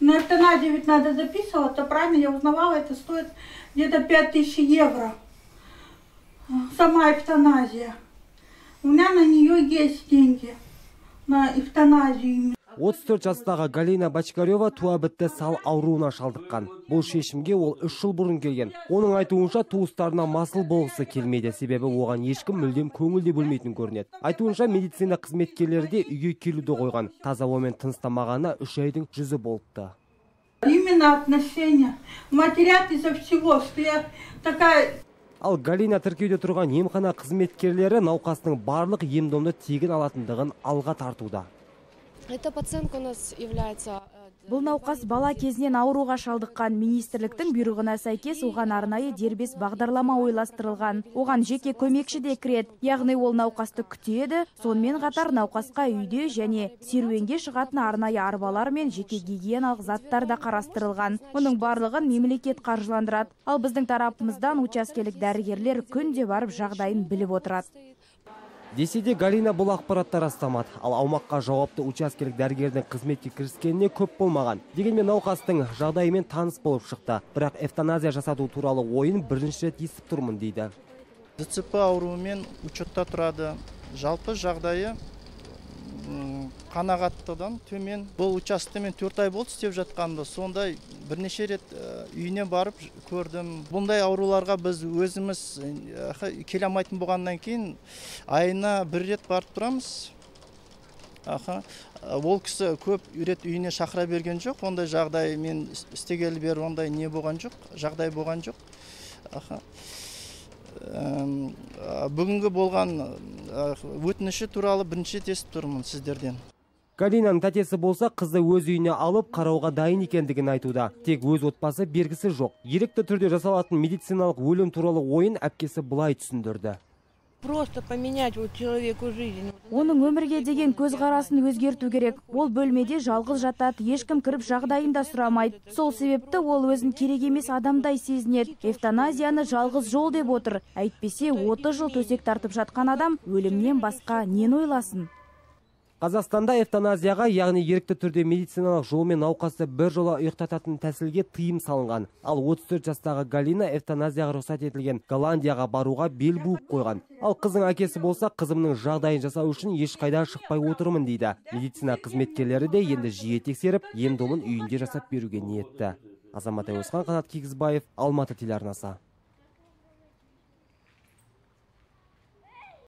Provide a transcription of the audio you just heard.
На эвтаназию ведь надо записываться, правильно? Я узнавала, это стоит где-то 5000 евро. Сама эвтаназия. У меня на нее есть деньги. На эвтаназию. 34 жастағы Галина Бочкарева туа бітті сал ауруына шалдыққан. Бұл шешімге ол 3 жыл бұрын келген. Оның айтуынша туыстарына масыл болғысы келмейді, себебі оған ешкім мүлдем көңілде бөлмейтін көрінеді. Айтуынша медицина қызметкерлері де үйге келуді қойған. Таза ауамен тыныстамағанына 3 айдың жүзі болыпты. Именно отношения. Матерят из-за всего, что я такая... Ал Галина тіркеуде тұрған емхана қызметкерлері науқастың барлық ем-домды тегін алатындығын алға тартуда. Эта пациентка у нас является... Бұл науқас бала кезінен ауруға шалдыққан. Министрліктің бұйрығына сәйкес оған арнайы дербес бағдарлама ойластырылған. Оған жеке көмекші де кіреді. Яғни ол науқасты күтеді. Сонымен қатар науқасқа үйде және серуенге шығатын арнайы арбалар мен жеке гигиеналық заттар да қарастырылған. Оның барлығын мемлекет қаржыландырады. Ал біздің тарапымыздан учаскелік дәрігерлер күнде барып жағдайын біліп отырады. Десе де Галина бұл ақпаратты растамады. Ал аумаққа жауапты учаскелік дәрігердің қызметке кіріскеніне көп болмаған. Дегенмен науқастың жағдайымен таныс болып шықты. Бірақ эвтаназия жасату туралы ойын бірінші рет естіп тұрмын дейді. ДЦП ауруымен учетта тұрады. Жалпы жағдайы қанағаттыдан төмен. Бұл участемен 4 ай болды істеп жатқанды. Сондай бірнеше рет үйіне барып көрдім. Бұндай ауруларға біз өзіміз келе алмайтын болғаннан кейін айына 1 рет барып тұрамыз. Ол кісі көп рет үйіне шақыра берген жоқ. Ондай жағдай мен істегелі бері ондай не болған жоқ, жағдай болған жоқ. Бүгінгі болған өтініші туралы бірінші естіп тұрмын сіздерден. Галинаның тәтесі болса қызды өз үйіне алып қарауға дайын екендігін айтуда. Тек өз отбасы бергісі жоқ. Ерікті түрде жасалатын медициналық өлім туралы ойын әпкесі былай түсіндірді. Просто поменять человеку жизнь. Оның өмірге деген көзқарасын өзгерту керек. Ол бөлмеде жалғыз жатады, ешкім кіріп жағдайында сұрамайды. Сол себепті ол өзін керек емес адамдай сезінеді. Эвтаназияны жалғыз жол деп отыр. Әйтпесе 30 жыл төсек тартып жатқан адам өлімнен басқа нені ойласын? Қазақстанда эвтаназияға, яғни ерікті түрде медициналық жолмен науқасты бір жола ұйықтататын тәсілге тыйым салынған. Ал 34 жастағы Галина эвтаназияға рұқсат етілген Голландияға баруға бел буып қойған. Ал қызың әкесі болса, қызымның жағдайын жасау үшін ешқайда шықпай отырмын дейді. Медицина қызметкерлері де енді жиі тексеріп, ем-домын үйінде жасап беруге ниетті. Азамат Айосхан, Қанат Кигізбаев, Алматы телеарнасы.